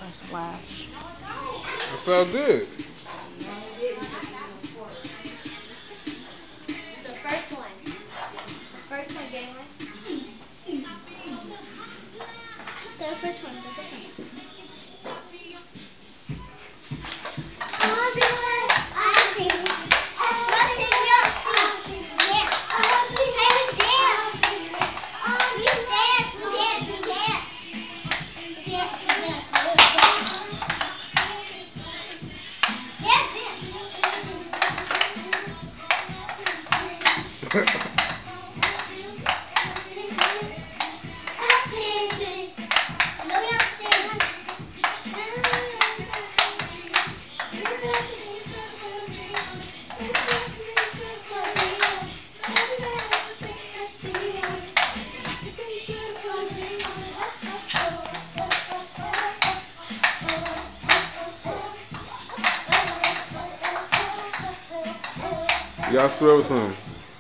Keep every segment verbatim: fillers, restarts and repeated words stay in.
a splash. That felt good. The first one. The first one, Jalen. The first one. The first one. Y'all screw over some.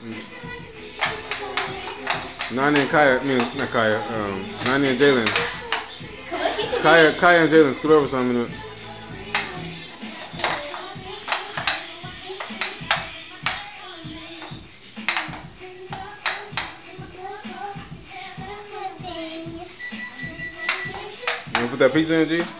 Nani and Kaya, I mean, not Kaya, um, Nani and Jalen. Kaya, Kaya and Jalen screwed over some in it. You wanna put that pizza in, G?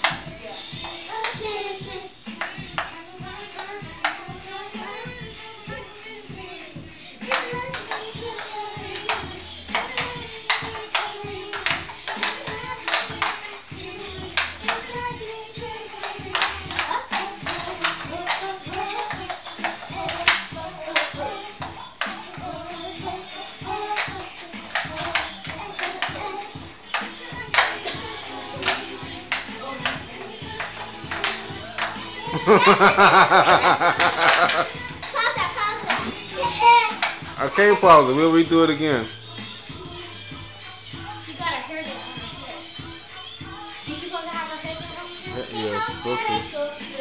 Pause that, pause that. I can't pause it. We'll redo it again. She got her hair down on her head. Is she supposed to have her head down on her head? Yeah, she's supposed to.